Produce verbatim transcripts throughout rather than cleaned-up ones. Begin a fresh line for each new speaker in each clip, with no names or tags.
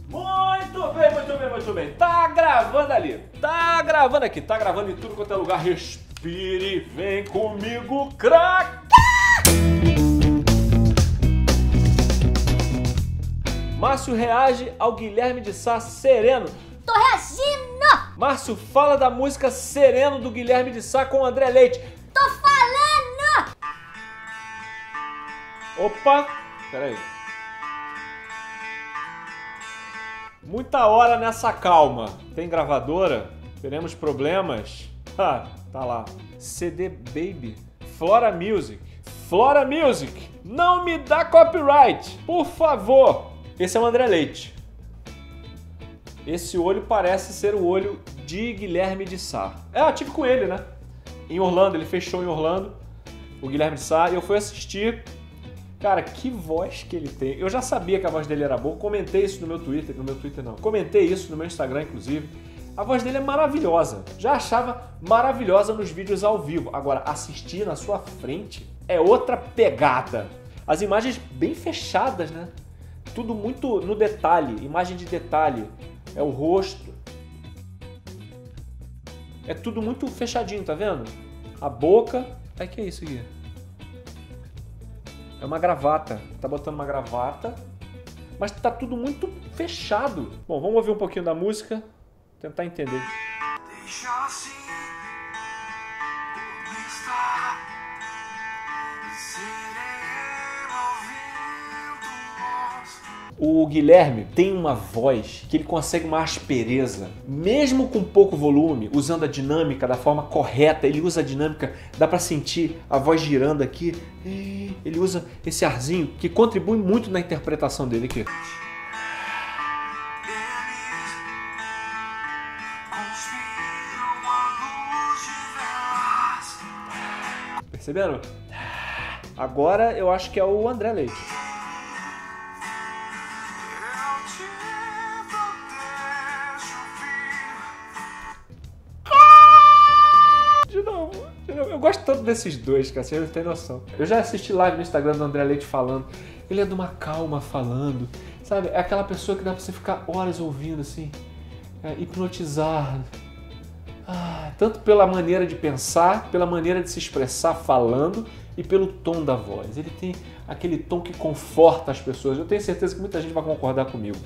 Muito bem, muito bem, muito bem. Tá gravando ali, tá gravando aqui, tá gravando em tudo quanto é lugar. Respire, vem comigo, craque! Márcio reage ao Guilherme de Sá Sereno.
Tô reagindo!
Márcio fala da música Sereno do Guilherme de Sá com André Leite.
Tô falando!
Opa, peraí. Muita hora nessa calma. Tem gravadora? Teremos problemas? Ah, tá lá. C D Baby. Flora Music. Flora Music. Não me dá copyright, por favor. Esse é o André Leite. Esse olho parece ser o olho de Guilherme de Sá. É, eu tive com ele, né? Em Orlando, ele fez show em Orlando. O Guilherme de Sá. E eu fui assistir. Cara, que voz que ele tem. Eu já sabia que a voz dele era boa. Comentei isso no meu Twitter. No meu Twitter não. Comentei isso no meu Instagram, inclusive. A voz dele é maravilhosa. Já achava maravilhosa nos vídeos ao vivo. Agora, assistir na sua frente é outra pegada. As imagens bem fechadas, né? Tudo muito no detalhe. Imagem de detalhe. É o rosto. É tudo muito fechadinho, tá vendo? A boca. Ai, que é isso aqui? É uma gravata. Tá botando uma gravata. Mas tá tudo muito fechado. Bom, vamos ouvir um pouquinho da música. Tentar entender. Deixa assim, o Guilherme tem uma voz que ele consegue uma aspereza, mesmo com pouco volume, usando a dinâmica da forma correta. Ele usa a dinâmica, dá pra sentir a voz girando aqui. Ele usa esse arzinho que contribui muito na interpretação dele aqui. Perceberam? Agora eu acho que é o André Leite. De novo, de novo. Eu gosto tanto desses dois, cara, vocês não tem noção. Eu já assisti live no Instagram do André Leite falando. Ele é de uma calma falando, sabe? É aquela pessoa que dá pra você ficar horas ouvindo, assim, é, hipnotizar. Ah, tanto pela maneira de pensar, pela maneira de se expressar falando e pelo tom da voz. Ele tem aquele tom que conforta as pessoas. Eu tenho certeza que muita gente vai concordar comigo.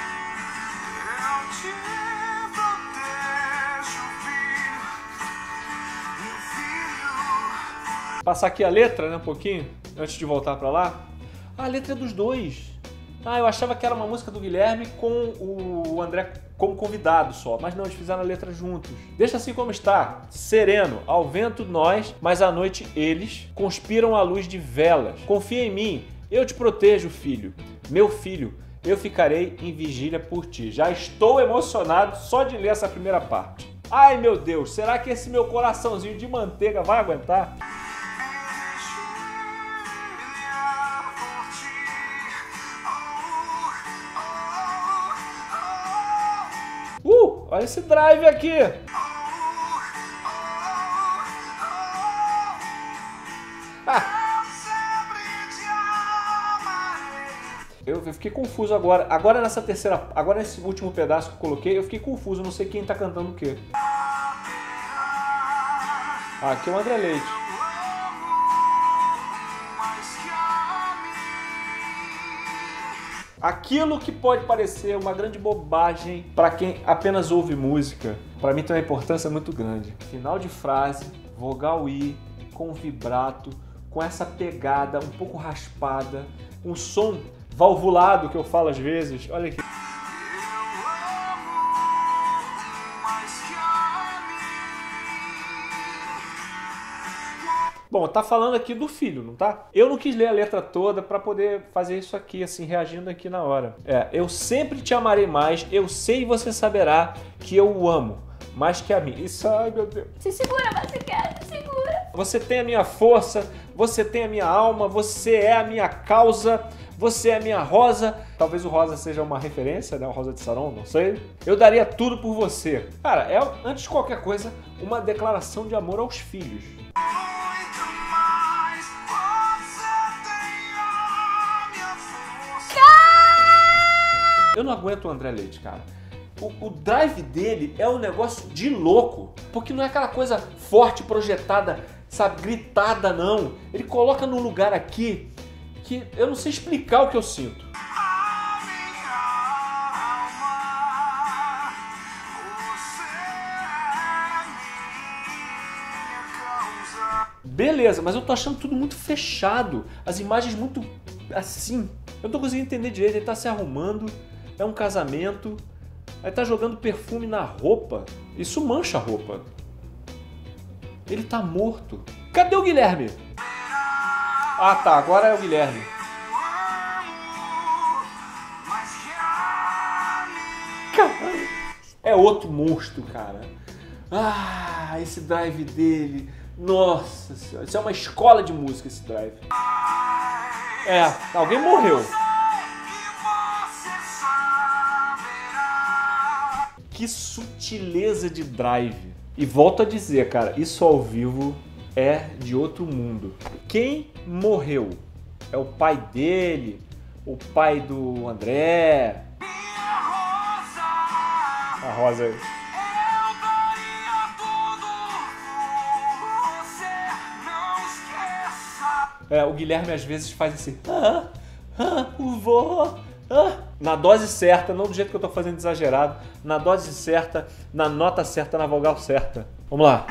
Passar aqui a letra, né, um pouquinho, antes de voltar pra lá. Ah, a letra é dos dois. Ah, eu achava que era uma música do Guilherme com o André como convidado só, mas não, eles fizeram a letra juntos. Deixa assim como está. Sereno, ao vento nós, mas à noite eles conspiram à luz de velas. Confia em mim, eu te protejo, filho. Meu filho, eu ficarei em vigília por ti. Já estou emocionado só de ler essa primeira parte. Ai, meu Deus, será que esse meu coraçãozinho de manteiga vai aguentar? Uh, olha esse drive aqui. Ah. Eu fiquei confuso agora. Agora nessa terceira, agora nesse último pedaço que eu coloquei, eu fiquei confuso, não sei quem tá cantando o quê. Ah, aqui é o André Leite. Aquilo que pode parecer uma grande bobagem para quem apenas ouve música, para mim tem uma importância muito grande. Final de frase, vogal I, com vibrato, com essa pegada um pouco raspada, um som valvulado que eu falo às vezes. Olha aqui. Bom, tá falando aqui do filho, não tá? Eu não quis ler a letra toda pra poder fazer isso aqui, assim, reagindo aqui na hora. É, eu sempre te amarei mais, eu sei e você saberá que eu o amo, mais que a mim. Isso, ai meu Deus.
Se segura, você quer, se segura.
Você tem a minha força, você tem a minha alma, você é a minha causa, você é a minha rosa. Talvez o rosa seja uma referência, né? O rosa de Saron, não sei. Eu daria tudo por você. Cara, é, antes de qualquer coisa, uma declaração de amor aos filhos. Eu não aguento o André Leite, cara. O, o drive dele é um negócio de louco, porque não é aquela coisa forte, projetada, sabe, gritada, não. Ele coloca num lugar aqui que eu não sei explicar o que eu sinto. Beleza, mas eu tô achando tudo muito fechado, as imagens muito assim. Eu não tô conseguindo entender direito, ele tá se arrumando, é um casamento, aí tá jogando perfume na roupa, isso mancha a roupa. Ele tá morto. Cadê o Guilherme? Ah tá, agora é o Guilherme. Caralho. É outro monstro, cara. Ah, esse drive dele. Nossa senhora, isso é uma escola de música, esse drive. É, alguém morreu. Que sutileza de drive. E volto a dizer, cara, isso ao vivo é de outro mundo. Quem morreu? É o pai dele? O pai do André? A Rosa. É, o Guilherme às vezes faz esse ah, ah, o vô, ah, na dose certa, não do jeito que eu tô fazendo exagerado, na dose certa, na nota certa, na vogal certa. Vamos lá.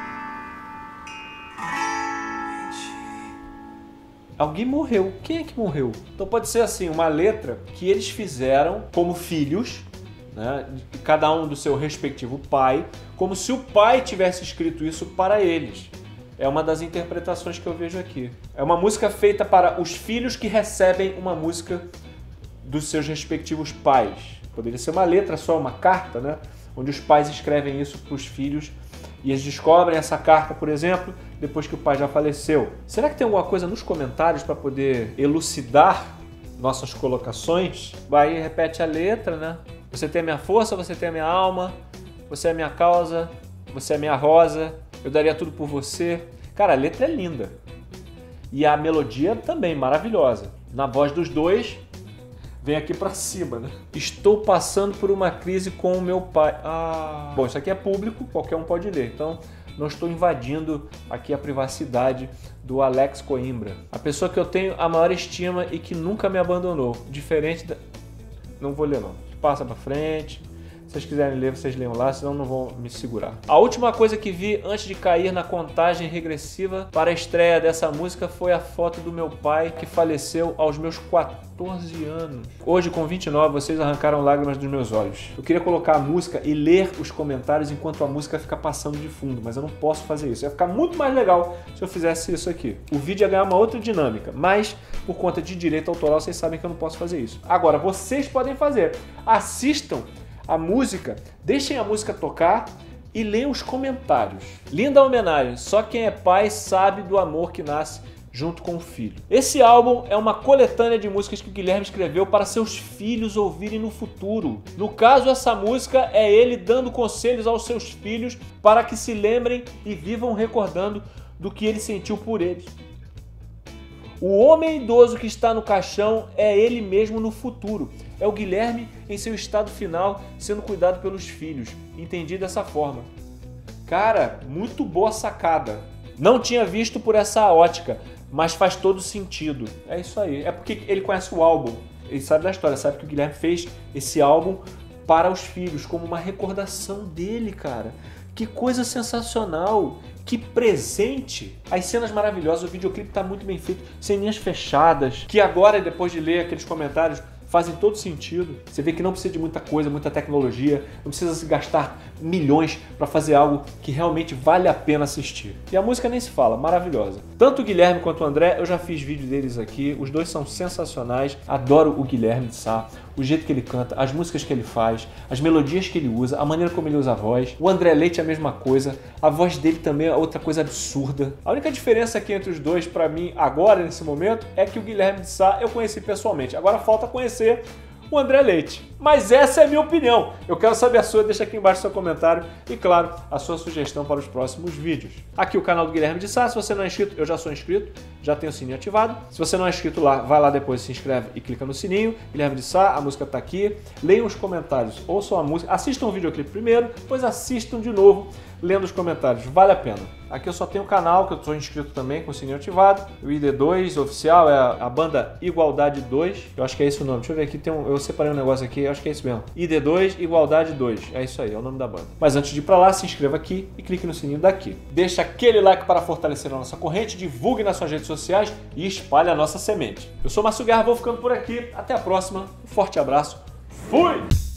Alguém morreu. Quem é que morreu? Então pode ser assim, uma letra que eles fizeram como filhos, né, cada um do seu respectivo pai, como se o pai tivesse escrito isso para eles. É uma das interpretações que eu vejo aqui. É uma música feita para os filhos que recebem uma música dos seus respectivos pais. Poderia ser uma letra só, uma carta, né? Onde os pais escrevem isso para os filhos e eles descobrem essa carta, por exemplo, depois que o pai já faleceu. Será que tem alguma coisa nos comentários para poder elucidar nossas colocações? Vai e repete a letra, né? Você tem a minha força, você tem a minha alma, você é a minha causa, você é a minha rosa, eu daria tudo por você. Cara, a letra é linda. E a melodia também, maravilhosa. Na voz dos dois, vem aqui pra cima, né? Estou passando por uma crise com o meu pai. Ah. Bom, isso aqui é público, qualquer um pode ler. Então, não estou invadindo aqui a privacidade do Alex Coimbra. A pessoa que eu tenho a maior estima e que nunca me abandonou. Diferente da... Não vou ler, não. Passa pra frente. Se vocês quiserem ler, vocês leiam lá, senão não vão me segurar. A última coisa que vi antes de cair na contagem regressiva para a estreia dessa música foi a foto do meu pai, que faleceu aos meus quatorze anos. Hoje, com vinte e nove, vocês arrancaram lágrimas dos meus olhos. Eu queria colocar a música e ler os comentários enquanto a música fica passando de fundo, mas eu não posso fazer isso. Ia ficar muito mais legal se eu fizesse isso aqui. O vídeo ia ganhar uma outra dinâmica, mas por conta de direito autoral, vocês sabem que eu não posso fazer isso. Agora, vocês podem fazer. Assistam a música, deixem a música tocar e leiam os comentários. Linda homenagem, só quem é pai sabe do amor que nasce junto com o filho. Esse álbum é uma coletânea de músicas que o Guilherme escreveu para seus filhos ouvirem no futuro. No caso, essa música é ele dando conselhos aos seus filhos para que se lembrem e vivam recordando do que ele sentiu por eles. O homem idoso que está no caixão é ele mesmo no futuro. É o Guilherme em seu estado final, sendo cuidado pelos filhos. Entendi dessa forma. Cara, muito boa sacada. Não tinha visto por essa ótica, mas faz todo sentido. É isso aí. É porque ele conhece o álbum. Ele sabe da história, sabe que o Guilherme fez esse álbum para os filhos, como uma recordação dele, cara. Que coisa sensacional. Que presente! As cenas maravilhosas, o videoclipe está muito bem feito, ceninhas fechadas, que agora, depois de ler aqueles comentários, fazem todo sentido. Você vê que não precisa de muita coisa, muita tecnologia, não precisa se gastar milhões para fazer algo que realmente vale a pena assistir. E a música nem se fala, maravilhosa. Tanto o Guilherme quanto o André, eu já fiz vídeo deles aqui, os dois são sensacionais, adoro o Guilherme de Sá, o jeito que ele canta, as músicas que ele faz, as melodias que ele usa, a maneira como ele usa a voz. O André Leite é a mesma coisa, a voz dele também é outra coisa absurda. A única diferença aqui entre os dois, para mim, agora, nesse momento, é que o Guilherme de Sá eu conheci pessoalmente. Agora falta conhecer o André Leite. Mas essa é a minha opinião. Eu quero saber a sua, deixa aqui embaixo seu comentário e, claro, a sua sugestão para os próximos vídeos. Aqui o canal do Guilherme de Sá. Se você não é inscrito, eu já sou inscrito, já tenho o sininho ativado. Se você não é inscrito lá, vai lá depois, se inscreve e clica no sininho. Guilherme de Sá, a música tá aqui. Leiam os comentários, ouçam a música, assistam o videoclipe primeiro, depois assistam de novo, lendo os comentários. Vale a pena. Aqui eu só tenho o canal, que eu sou inscrito também, com o sininho ativado. O I D dois oficial é a, a banda Igualdade dois. Eu acho que é esse o nome. Deixa eu ver aqui, tem um, eu separei um negócio aqui, eu acho que é isso mesmo. I D dois Igualdade dois. É isso aí, é o nome da banda. Mas antes de ir pra lá, se inscreva aqui e clique no sininho daqui. Deixa aquele like para fortalecer a nossa corrente, divulgue nas suas redes sociais e espalhe a nossa semente. Eu sou Márcio Guerra, vou ficando por aqui. Até a próxima. Um forte abraço. Fui!